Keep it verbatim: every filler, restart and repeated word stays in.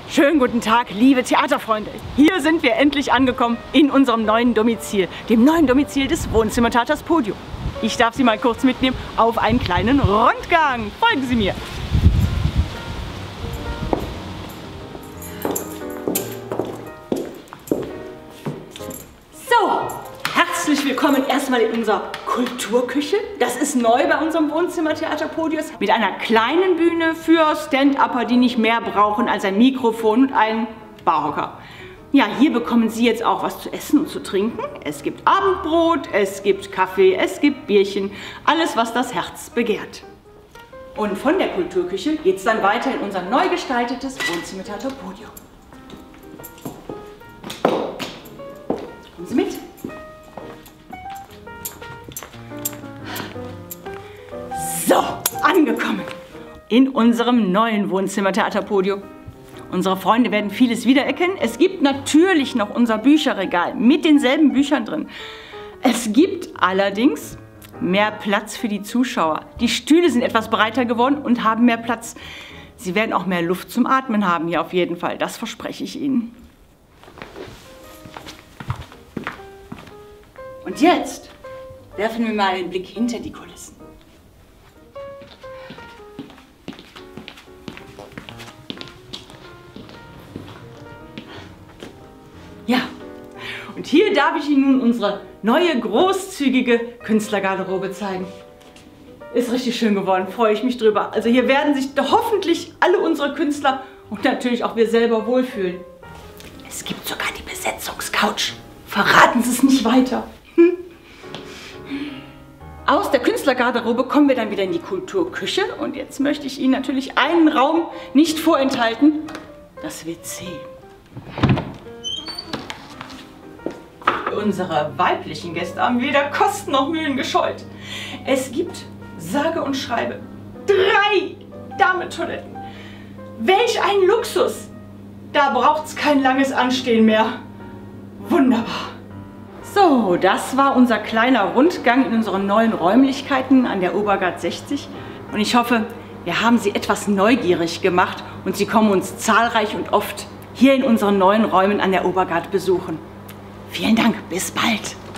Schönen guten Tag, liebe Theaterfreunde. Hier sind wir endlich angekommen in unserem neuen Domizil, dem neuen Domizil des Wohnzimmertheaters Podium. Ich darf Sie mal kurz mitnehmen auf einen kleinen Rundgang. Folgen Sie mir. So, herzlich willkommen erstmal in unserer Kulturküche. Das ist neu bei unserem Wohnzimmertheater Podium. Mit einer kleinen Bühne für Stand-Upper, die nicht mehr brauchen als ein Mikrofon und einen Barhocker. Ja, hier bekommen Sie jetzt auch was zu essen und zu trinken. Es gibt Abendbrot, es gibt Kaffee, es gibt Bierchen, alles, was das Herz begehrt. Und von der Kulturküche geht es dann weiter in unser neu gestaltetes Wohnzimmertheater Podium. Kommen Sie mit. So, angekommen in unserem neuen Wohnzimmertheater Podium. Unsere Freunde werden vieles wiedererkennen. Es gibt natürlich noch unser Bücherregal mit denselben Büchern drin. Es gibt allerdings mehr Platz für die Zuschauer. Die Stühle sind etwas breiter geworden und haben mehr Platz. Sie werden auch mehr Luft zum Atmen haben hier auf jeden Fall. Das verspreche ich Ihnen. Und jetzt werfen wir mal einen Blick hinter die Kulissen. Ja, und hier darf ich Ihnen nun unsere neue, großzügige Künstlergarderobe zeigen. Ist richtig schön geworden, freue ich mich drüber. Also hier werden sich hoffentlich alle unsere Künstler und natürlich auch wir selber wohlfühlen. Es gibt sogar die Besetzungscouch. Verraten Sie es nicht weiter. Hm? Aus der Künstlergarderobe kommen wir dann wieder in die Kulturküche. Und jetzt möchte ich Ihnen natürlich einen Raum nicht vorenthalten. Das W C. Unsere weiblichen Gäste haben weder Kosten noch Mühen gescheut. Es gibt, sage und schreibe, drei Damentoiletten. Welch ein Luxus! Da braucht es kein langes Anstehen mehr. Wunderbar. So, das war unser kleiner Rundgang in unseren neuen Räumlichkeiten an der Obergard sechzig. Und ich hoffe, wir haben Sie etwas neugierig gemacht und Sie kommen uns zahlreich und oft hier in unseren neuen Räumen an der Obergard besuchen. Vielen Dank, bis bald!